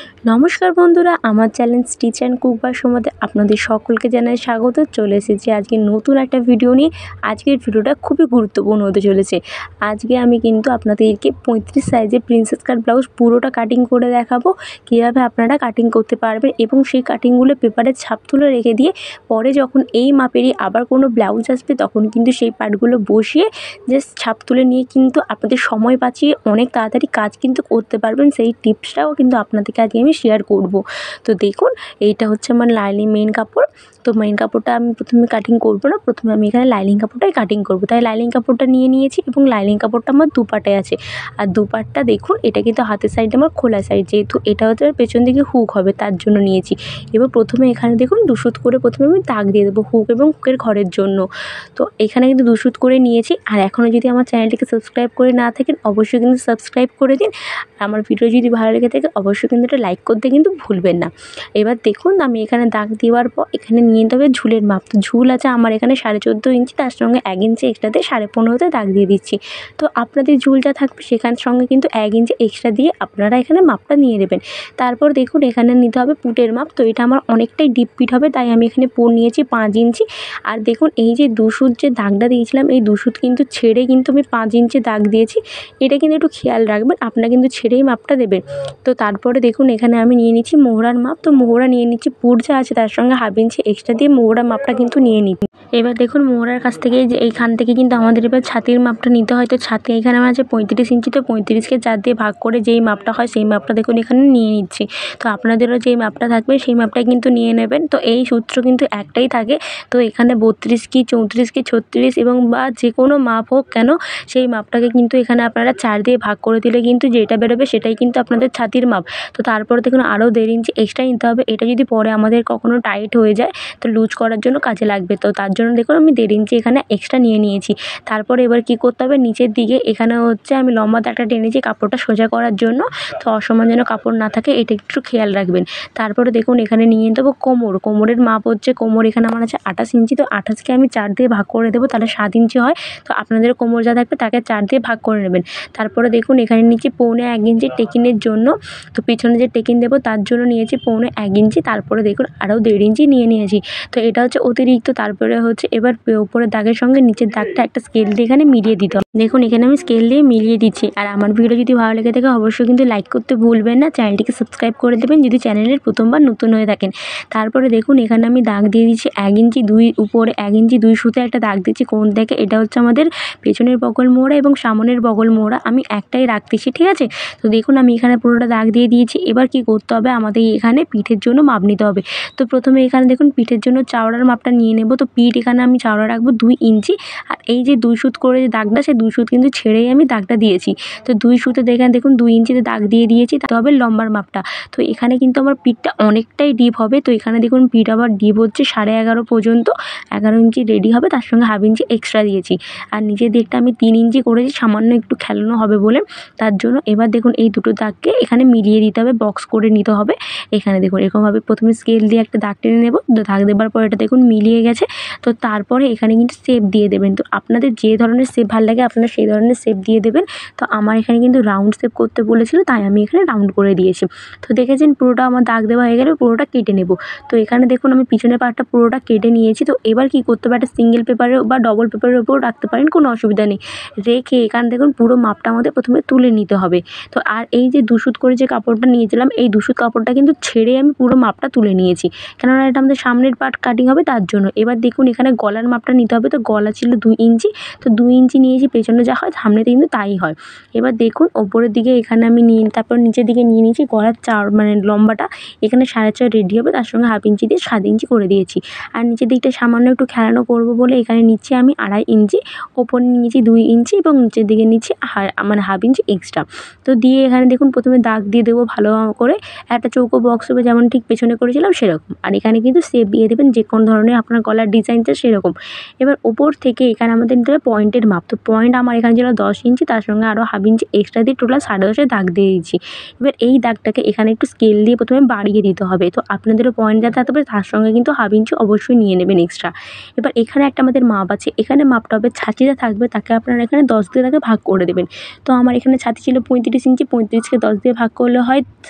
নমস্কার বন্ধুরা, আমার channel stitch and cook by সোমাতে আপনাদের সকলকে জানাই স্বাগত। চলে এসেছি আজকে নতুন একটা ভিডিও নিয়ে। আজকের ভিডিওটা খুবই গুরুত্বপূর্ণ হতে চলেছে। আজকে আমি কিন্তু আপনাদেরকে 35 সাইজে প্রিন্সেস কাট ব্লাউজ পুরোটা কাটিং করে দেখাবো, কীভাবে আপনারা কাটিং করতে পারবেন এবং সেই কাটিংগুলো পেপারে ছাপ তুলে রেখে দিয়ে পরে যখন এই মাপেরই আবার কোনো ব্লাউজ আসবে তখন কিন্তু সেই পার্টগুলো বসিয়ে জাস্ট ছাপ তুলে নিয়ে কিন্তু আপনাদের সময় বাঁচিয়ে অনেক তাড়াতাড়ি কাজ কিন্তু করতে পারবেন। সেই টিপসটাও কিন্তু আপনাদেরকে আজকে আমি শেয়ার করব। তো দেখুন, এইটা হচ্ছে আমার লাইনিং মেইন কাপড়। তো মেইন কাপড়টা আমি প্রথমে কাটিং করব না, প্রথমে আমি এখানে লাইনিং কাপড়টাই কাটিং করব। তাই লাইনিং কাপড়টা নিয়ে নিয়েছি এবং লাইনিং কাপড়টা আমার দুপাটে আছে। আর দুপাটটা দেখুন, এটা কিন্তু হাতের সাইডে আমার খোলা সাইড, যেহেতু এটা হচ্ছে পেছন দিকে হুক হবে তার জন্য নিয়েছি। এবার প্রথমে এখানে দেখুন 2 সুত করে প্রথমে আমি দাগ দিয়ে দেবো হুক এবং হুকের ঘরের জন্য। তো এখানে কিন্তু 2 সুত করে নিয়েছি। আর এখনও যদি আমার চ্যানেলটিকে সাবস্ক্রাইব করে না থাকেন অবশ্যই কিন্তু সাবস্ক্রাইব করে দিন। আমার ভিডিও যদি ভালো লেগে থাকে অবশ্যই কিন্তু এটা লাইক করতে কিন্তু ভুলবেন না। এবার দেখুন, আমি এখানে দাগ দেওয়ার পর এখানে নিয়ে নিতে হবে ঝুলের মাপ। তো ঝুল আছে আমার এখানে 14.5 ইঞ্চি, তার সঙ্গে 1 ইঞ্চি এক্সট্রাতে 15.5তে দাগ দিয়ে দিচ্ছি। তো আপনাদের ঝুল যা থাকবে সেখান সঙ্গে কিন্তু 1 ইঞ্চি এক্সট্রা দিয়ে আপনারা এখানে মাপটা নিয়ে নেবেন। তারপর দেখুন এখানে নিতে হবে পুটের মাপ। তো এটা আমার অনেকটাই ডিপ পিট হবে, তাই আমি এখানে পুট নিয়েছি 5 ইঞ্চি। আর দেখুন এই যে 2 সুত যে দাগটা দিয়েছিলাম, এই 2 সুত কিন্তু ছেড়ে কিন্তু আমি 5 ইঞ্চি দাগ দিয়েছি। এটা কিন্তু একটু খেয়াল রাখবেন, আপনারা কিন্তু ছেড়েই মাপটা দেবেন। তো তারপরে দেখুন এখানে আমি নিয়ে নিচ্ছি মোহরার মাপ। তো মোহরা নিয়ে নিচ্ছি, পুট যা আছে তার সঙ্গে 1/2 ইঞ্চি এক্সট্রা দিয়ে মোহরার মাপটা কিন্তু নিয়ে নিচ্ছি। এবার দেখুন মোহরার কাছ থেকে যে এইখান থেকে কিন্তু আমাদের এবার ছাতির মাপটা নিতে হয়। তো ছাতি এখানে আমার আছে 35 ইঞ্চি। তো 35কে 4 দিয়ে ভাগ করে যেই মাপটা হয় সেই মাপটা দেখুন এখানে নিয়ে নিচ্ছি। তো আপনাদেরও যেই মাপটা থাকবে সেই মাপটাই কিন্তু নিয়ে নেবেন। তো এই সূত্র কিন্তু একটাই থাকে। তো এখানে 32 কি 34 কি 36 এবং বা যে কোনো মাপ হোক কেন, সেই মাপটাকে কিন্তু এখানে আপনারা 4 দিয়ে ভাগ করে দিলে কিন্তু যেটা বেরোবে সেটাই কিন্তু আপনাদের ছাতির মাপ। তো তারপরে দেখুন আরও 1.5 ইঞ্চি এক্সট্রা নিতে হবে। এটা যদি পরে আমাদের কখনো টাইট হয়ে যায় তো লুজ করার জন্য কাজে লাগবে। তো তার জন্য দেখুন আমি 1.5 ইঞ্চি এখানে এক্সট্রা নিয়ে নিয়েছি। তারপরে এবার কী করতে হবে, নিচের দিকে এখানে হচ্ছে আমি লম্বা দাগটা টেনেছি কাপড়টা সোজা করার জন্য। তো অসমান যেন কাপড় না থাকে এটা একটু খেয়াল রাখবেন। তারপরে দেখুন এখানে নিয়ে নিতে হবে কোমর। কোমরের মাপ হচ্ছে, কোমর এখানে আমার আছে 28 ইঞ্চি। তো 28কে আমি 4 দিয়ে ভাগ করে দেবো, তাহলে 7 ইঞ্চি হয়। তো আপনাদের কোমর যা থাকবে তাকে 4 দিয়ে ভাগ করে নেবেন। তারপরে দেখুন এখানে নিচ্ছি 1.25 ইঞ্চি টেকিনের জন্য। তো পিছনে যে টেকিন দেবো তার জন্য নিয়েছি 1.25 ইঞ্চি। তারপরে দেখুন আরও 1.5 ইঞ্চি নিয়ে নিয়েছি। তো এটা হচ্ছে অতিরিক্ত। তারপরে হচ্ছে এবার উপরের দাগের সঙ্গে নিচের দাগটা একটা স্কেল দিয়ে এখানে মিলিয়ে দিতে হবে। দেখুন এখানে আমি স্কেল দিয়ে মিলিয়ে দিচ্ছি। আর আমার ভিডিও যদি ভালো লেগে থাকে অবশ্যই কিন্তু লাইক করতে ভুলবেন না, চ্যানেলটিকে সাবস্ক্রাইব করে দেবেন যদি চ্যানেলের প্রথমবার নতুন হয়ে থাকেন। তারপরে দেখুন এখানে আমি দাগ দিয়ে দিচ্ছি 1 ইঞ্চি, উপরে 1 ইঞ্চি 2 সুতে একটা দাগ দিচ্ছি কোণ থেকে। এটা হচ্ছে আমাদের পেছনের বগল মোড়া এবং সামনের বগল মোড়া, আমি একটাই রাখতেছি, ঠিক আছে। তো দেখুন আমি এখানে পুরোটা দাগ দিয়ে দিয়েছি। এবার কি করতে হবে, আমাদের এখানে পিঠের জন্য মাপ নিতে হবে। তো প্রথমে এখানে দেখুন পিঠের জন্য চাওড়ার মাপটা নিয়ে নেব। তো পিঠ এখানে আমি চাওড়া রাখবো 2 ইঞ্চি। আর এই যে 2 সুত করে যে দাগটা, সেই 2 সুত কিন্তু ছেড়েই আমি দাগটা দিয়েছি। তো 2 সুতে দেখুন 2 ইঞ্চিতে দাগ দিয়ে দিয়েছি। তাতে হবে লম্বার মাপটা। তো এখানে কিন্তু আমার পিঠটা অনেকটাই ডিপ হবে। তো এখানে দেখুন পিঠ আবার ডিপ হচ্ছে 11.5 পর্যন্ত, 11 ইঞ্চি রেডি হবে, তার সঙ্গে 1/2 ইঞ্চি এক্সট্রা দিয়েছি। আর নিচের দিকটা আমি 3 ইঞ্চি করেছি, সামান্য একটু খেলানো হবে বলে তার জন্য। এবার দেখুন এই দুটো দাগকে এখানে মিলিয়ে দিতে হবে, বক্স করে নিতে হবে। এখানে দেখুন এরকমভাবে প্রথমে স্কেল দিয়ে একটা দাগ টেনে নেব। দাগ দেবার পর এটা দেখুন মিলিয়ে গেছে। তো তারপরে এখানে কিন্তু শেপ দিয়ে দেবেন। তো আপনাদের যে ধরনের শেপ ভালো লাগে আপনারা সেই ধরনের শেপ দিয়ে দেবেন। তো আমার এখানে কিন্তু রাউন্ড শেপ করতে বলেছিল, তাই আমি এখানে রাউন্ড করে দিয়েছি। তো দেখেছেন পুরোটা আমার দাগ দেওয়া হয়ে গেলে পুরোটা কেটে নেব। তো এখানে দেখুন আমি পিছনের পার্টটা পুরোটা কেটে নিয়েছি। তো এবার কি করতে হবে, একটা সিঙ্গেল পেপারের বা ডবল পেপারের উপর রাখতে পারেন, কোনো অসুবিধা নেই। রেখে এখানে দেখুন পুরো মাপটা আমাদের প্রথমে তুলে নিতে হবে। তো আর এই যে 2 সুত করে যে কাপড়টা নিয়েছিলাম, এই 2 সুত কাপড়টা কিন্তু ছেড়ে আমি পুরো মাপটা তুলে নিয়েছি, কেননা এটা আমাদের সামনের পার্ট কাটিং হবে তার জন্য। এবার দেখুন এখানে গলার মাপটা নিতে হবে। তো গলা ছিল 2 ইঞ্চি। তো 2 ইঞ্চি নিয়েছি, পেছনে যা হয় সামনেতে কিন্তু তাই হয়। এবার দেখুন ওপরের দিকে এখানে আমি তারপর নিচের দিকে নিয়ে নিয়েছি গলার মানে লম্বাটা এখানে 4.5 রেডি হবে, তার সঙ্গে 1/2 ইঞ্চি দিয়ে 7 ইঞ্চি করে দিয়েছি। আর নিচের দিকটা সামান্য একটু খেলানো করবো বলে এখানে নিচ্ছি আমি 2.5 ইঞ্চি, ওপরে নিয়েছি 2 ইঞ্চি এবং নিচের দিকে নিচ্ছি মানে 1/2 ইঞ্চি এক্সট্রা। তো দিয়ে এখানে দেখুন প্রথমে দাগ দিয়ে দেবো ভালো করে, একটা চৌকো বক্স হবে যেমন ঠিক পেছনে করেছিলাম সেরকম। আর এখানে কিন্তু শেপ দিয়ে দেবেন যে কোন ধরনের আপনার গলার ডিজাইন চাই সেরকম। এবার ওপর থেকে এখানে আমাদের নিতে হবে পয়েন্টের মাপ। তো পয়েন্ট আমার এখানে ছিল 10 ইঞ্চি, তার সঙ্গে আরও 1/2 ইঞ্চি এক্সট্রা দিয়ে টোটাল 10.5 দাগ দিয়ে দিয়েছি। এবার এই দাগটাকে এখানে একটু স্কেল দিয়ে প্রথমে বাড়িয়ে দিতে হবে। তো আপনাদেরও পয়েন্ট যা থাকতে হবে তার সঙ্গে কিন্তু 1/2 ইঞ্চি অবশ্যই নিয়ে নেবেন এক্সট্রা। এবার এখানে একটা আমাদের মাপ আছে, এখানে মাপটা হবে ছাতিটা থাকবে তাকে আপনারা এখানে 10 দিয়ে তাকে ভাগ করে দেবেন। তো আমার এখানে ছাতি ছিল 35 ইঞ্চি, 35কে 10 দিয়ে ভাগ করলে হয়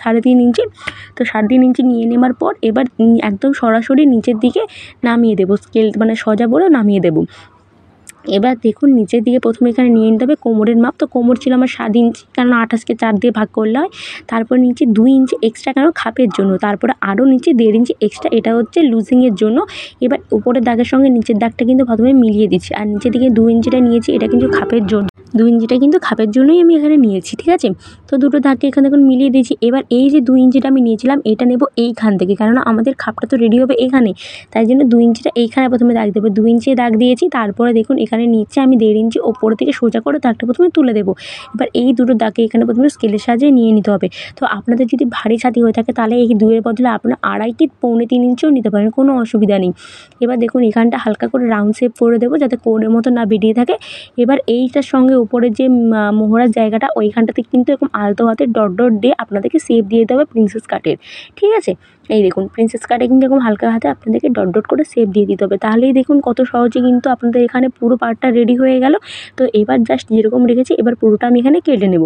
3.5 ইঞ্চি। তো 3.5 ইঞ্চি নিয়ে নেওয়ার পর এবার একদম সরাসরি নিচের দিকে নামিয়ে দেবো, স্কেল মানে সোজা করে নামিয়ে দেবো। এবার দেখুন নিচের দিকে প্রথমে এখানে নিয়ে নিতে হবে কোমরের মাপ। তো কোমর ছিল আমার 7 ইঞ্চি, কারণ 28কে 4 দিয়ে ভাগ করলে হয়। তারপর নিচে 2 ইঞ্চি এক্সট্রা, কারণ খাপের জন্য। তারপরে আরও নিচে 1.5 ইঞ্চি এক্সট্রা, এটা হচ্ছে লুজিংয়ের জন্য। এবার উপরের দাগের সঙ্গে নিচের দাগটা কিন্তু প্রথমে মিলিয়ে দিচ্ছি। আর নিচের দিকে 2 ইঞ্চিটা নিয়েছি, এটা কিন্তু খাপের জন্য। 2 ইঞ্চিটা কিন্তু খাপের জন্যই আমি এখানে নিয়েছি, ঠিক আছে। তো দুটো দাগকে এখানে দেখুন মিলিয়ে দিয়েছি। এবার এই যে 2 ইঞ্চিটা আমি নিয়েছিলাম এটা নেব এইখান থেকে, কারণ আমাদের খাপটা তো রেডি হবে এখানে, তাই জন্য 2 ইঞ্চিটা এইখানে প্রথমে দাগ দেবো। 2 ইঞ্চি দাগ দিয়েছি। তারপরে দেখুন এখানে নিচে আমি 1.5 ইঞ্চি ওপর থেকে সোজা করে দাগটা প্রথমে তুলে দেবো। এবার এই দুটো দাগকে এখানে প্রথমে স্কেলের সাহায্যে নিয়ে নিতে হবে। তো আপনাদের যদি ভারী ছাতি হয়ে থাকে তাহলে এই 2-এর বদলে আপনারা 2.5 কি 2.25 ইঞ্চিও নিতে পারেন, কোনো অসুবিধা নেই। এবার দেখুন এখানটা হালকা করে রাউন্ড শেপ করে দেবো যাতে কোণের মতো না বেরিয়ে থাকে। এবার এইটার সঙ্গে উপরে যে মোহরার জায়গাটা ওইখানটাতে কিন্তু এরকম আলতো হাতে ডট ডট দিয়ে আপনাদেরকে শেপ দিয়ে দিতে হবে প্রিন্সেস কাটের, ঠিক আছে। এই দেখুন প্রিন্সেস কাটে কিন্তু এরকম হালকা হাতে আপনাদেরকে ডট ডট করে শেপ দিয়ে দিতে হবে। তাহলেই দেখুন কত সহজে কিন্তু আপনাদের এখানে পুরো পার্টটা রেডি হয়ে গেল। তো এবার জাস্ট যেরকম রেখেছি এবার পুরোটা আমি এখানে কেটে নেব।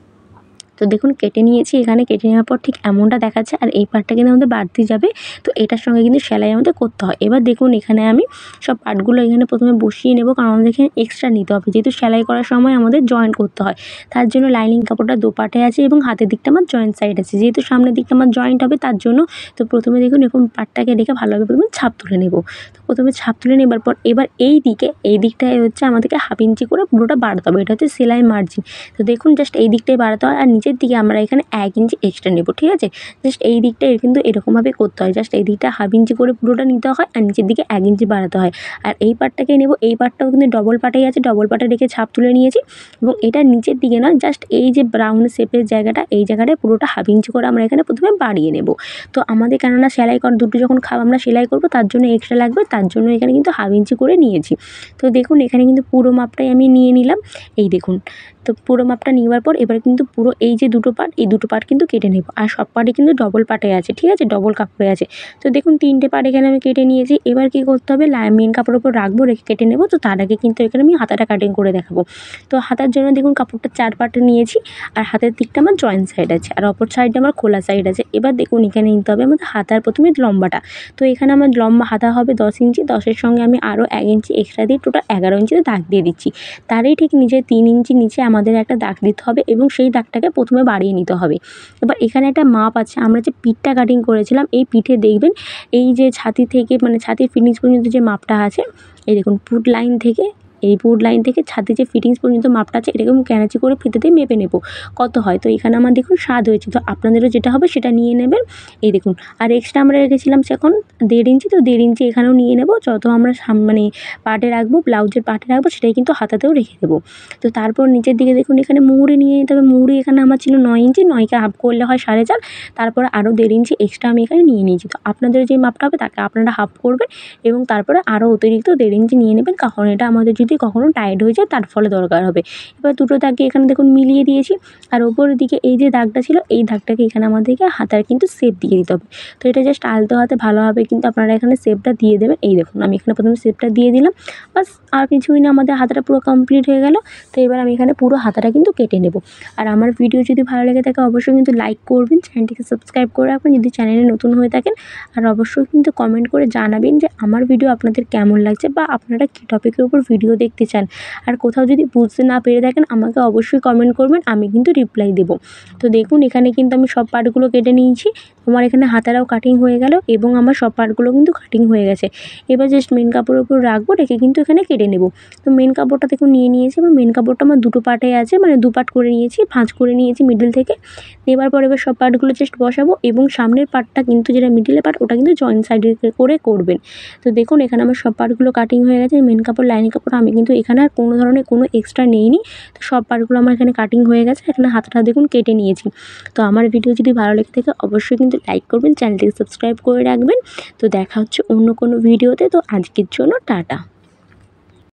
তো দেখুন কেটে নিয়েছি, এখানে কেটে নেওয়ার পর ঠিক এমনটা দেখাচ্ছে। আর এই পার্টটা কিন্তু আমাদের বাড়তি যাবে, তো এটার সঙ্গে কিন্তু সেলাই আমাদের করতে হয়। এবার দেখুন এখানে আমি সব পার্টগুলো এখানে প্রথমে বসিয়ে নেব, কারণ আমাদের এখানে এক্সট্রা নিতে হবে, যেহেতু সেলাই করার সময় আমাদের জয়েন্ট করতে হয়। তার জন্য লাইনিং কাপড়টা দোপাটে আছে এবং হাতের দিকটা আমার জয়েন্ট সাইড আছে, যেহেতু সামনের দিকটা আমার জয়েন্ট হবে তার জন্য। তো প্রথমে দেখুন এরকম পার্টটাকে রেখে ভালোভাবে প্রথমে ছাপ তুলে নেব। তো প্রথমে ছাপ তুলে নেবার পর এবার এই দিকটায় হচ্ছে আমাদেরকে 1/2 ইঞ্চি করে পুরোটা বাড়াতে হবে, এটা হচ্ছে সেলাই মার্জিন। তো দেখুন জাস্ট এই দিকটাই বাড়াতে হয়। আর নিচের দিকে আমরা এখানে 1 ইঞ্চি এক্সট্রা নেব, ঠিক আছে। জাস্ট এই দিকটা কিন্তু এরকমভাবে করতে হয়, জাস্ট এই দিকটা 1/2 ইঞ্চি করে পুরোটা নিতে হয় আর নিচের দিকে 1 ইঞ্চি বাড়াতে হয়। আর এই পার্টটাকে নেব, এই পার্টটাও কিন্তু ডবল পার্টেই আছে, ডবল পার্টে রেখে ছাপ তুলে নিয়েছি। এবং এটা নিচের দিকে নয়, জাস্ট এই যে ব্রাউন শেপের জায়গাটা এই জায়গাটায় পুরোটা 1/2 ইঞ্চি করে আমরা এখানে প্রথমে বাড়িয়ে নেব। তো আমাদের কেননা সেলাই দুটো যখন আমরা সেলাই করব তার জন্য এক্সট্রা লাগবে, তার জন্য এখানে কিন্তু 1/2 ইঞ্চি করে নিয়েছি। তো দেখুন এখানে কিন্তু পুরো মাপটাই আমি নিয়ে নিলাম, এই দেখুন। তো পুরো মাপটা নেওয়ার পর এবার কিন্তু পুরো এই যে দুটো পার্ট, এই দুটো পার্ট কিন্তু কেটে নেব। আর সব পার্টই কিন্তু ডবল পার্টে আছে, ঠিক আছে, ডবল কাপড়ে আছে। তো দেখুন 3টে পার্ট এখানে আমি কেটে নিয়েছি। এবার কি করতে হবে, মেন কাপড়ের উপর রাখবো, রেখে কেটে নেব। তো তার আগে কিন্তু এখানে আমি হাতাটা কাটিং করে দেখাবো। তো হাতার জন্য দেখুন কাপড়টা 4 পার্টে নিয়েছি। আর হাতের দিকটা আমার জয়েন্ট সাইড আছে আর অপর সাইডে আমার খোলা সাইড আছে। এবার দেখুন এখানে নিতে হবে আমাদের হাতার প্রথমে লম্বাটা। তো এখানে আমার লম্বা হাতা হবে 10 ইঞ্চি, 10-এর সঙ্গে আমি আরও 1 ইঞ্চি এক্সট্রা দিয়ে টোটাল 11 ইঞ্চিতে দাগ দিয়ে দিচ্ছি। তারই ঠিক নিচে 3 ইঞ্চি নিচে আমাদের একটা দাগ দিতে হবে এবং সেই দাগটাকে প্রথমে বাড়িয়ে নিতে হবে। এবার এখানে একটা মাপ আছে, আমরা যে পিঠটা কাটিং করেছিলাম এই পিঠে দেখবেন এই যে ছাতি থেকে মানে ছাতির ফিনিশ পর্যন্ত যে মাপটা আছে, এই দেখুন পুট লাইন থেকে এই পুট লাইন থেকে ছাতি যে ফিটিংস পর্যন্ত মাপটা আছে এরকম ক্যাঁচি করে ফিতে দিয়ে মেপে নেব কত হয়। তো এখানে আমার দেখুন 7 হয়েছে, তো আপনাদেরও যেটা হবে সেটা নিয়ে নেবেন। এই দেখুন আর এক্সট্রা আমরা রেখেছিলাম এখন 1.5 ইঞ্চি, তো 1.5 ইঞ্চি এখানেও নিয়ে নেব। যত আমরা মানে পার্টে রাখবো, ব্লাউজের পার্টে রাখবো সেটাই কিন্তু হাতাতেও রেখে দেবো। তো তারপর নিচের দিকে দেখুন এখানে মুহুরি নিয়ে নিতে হবে। মুহুরি এখানে আমার ছিল 9 ইঞ্চি, 9কে হাফ করলে হয় 4.5। তারপরে আরও 1.5 ইঞ্চি এক্সট্রা আমি এখানে নিয়ে নিয়েছি। তো আপনাদের যে মাপটা হবে তাকে আপনারা হাফ করবেন এবং তারপরে আরও অতিরিক্ত 1.5 ইঞ্চি নিয়ে নেবেন, কারণ এটা আমাদের যদি কখনও টাইট হয়ে যায় তার ফলে দরকার হবে। এবার দুটো দাগকে এখানে দেখুন মিলিয়ে দিয়েছি। আর ওপরের দিকে এই যে দাগটা ছিল এই দাগটাকে এখানে আমাদেরকে হাতার কিন্তু শেপ দিয়ে দিতে হবে। তো এটা জাস্ট আলতো হাতে ভালোভাবে কিন্তু আপনারা এখানে শেপটা দিয়ে দেবেন। এই দেখুন আমি এখানে প্রথমে শেপটা দিয়ে দিলাম, বাস আর কিছুই না, আমাদের হাতাটা পুরো কমপ্লিট হয়ে গেল। তো এবার আমি এখানে পুরো হাতাটা কিন্তু কেটে নেব। আর আমার ভিডিও যদি ভালো লেগে থাকে অবশ্যই কিন্তু লাইক করবেন, চ্যানেলটিকে সাবস্ক্রাইব করে রাখবেন যদি চ্যানেলে নতুন হয়ে থাকেন। আর অবশ্যই কিন্তু কমেন্ট করে জানাবেন যে আমার ভিডিও আপনাদের কেমন লাগছে বা আপনারা কী টপিকের উপর ভিডিও দেখতে চান। আর কোথাও যদি বুঝতে না পেরে থাকেন আমাকে অবশ্যই কমেন্ট করবেন, আমি কিন্তু রিপ্লাই দেবো। তো দেখুন এখানে কিন্তু আমি সব পার্টগুলো কেটে নিয়েছি। আমার এখানে হাতারাও কাটিং হয়ে গেল এবং আমার সব পার্টগুলো কিন্তু কাটিং হয়ে গেছে। এবার জাস্ট মেন কাপড়ের উপর রাখবো, রেখে কিন্তু এখানে কেটে নেব। তো মেন কাপড়টা দেখুন নিয়ে নিয়েছি এবং মেন কাপড়টা আমার দুটো পার্টে আছে, মানে 2 পার্ট করে নিয়েছি, ভাঁজ করে নিয়েছি মিডল থেকে। নেবার পর এবার সব পার্টগুলো জাস্ট বসাবো এবং সামনের পার্টটা কিন্তু যেটা মিডিলের পার্ট ওটা কিন্তু জয়েন্ট সাইডের করে করবেন। তো দেখুন এখানে আমার সব পার্টগুলো কাটিং হয়ে গেছে। মেন কাপড় লাইনিং কাপড় আমি কিন্তু এখানে আর কোনো ধরনের কোনো এক্সট্রা নেইনি। তো সব পার্টগুলো আমার এখানে কাটিং হয়ে গেছে, এখানে হাতটা দেখুন কেটে নিয়েছি। তো আমার ভিডিও যদি ভালো লেগে থাকে অবশ্যই কিন্তু লাইক করবেন, চ্যানেলটিকে সাবস্ক্রাইব করে রাখবেন। তো দেখা হচ্ছে অন্য কোনো ভিডিওতে। তো আজকের জন্য টাটা।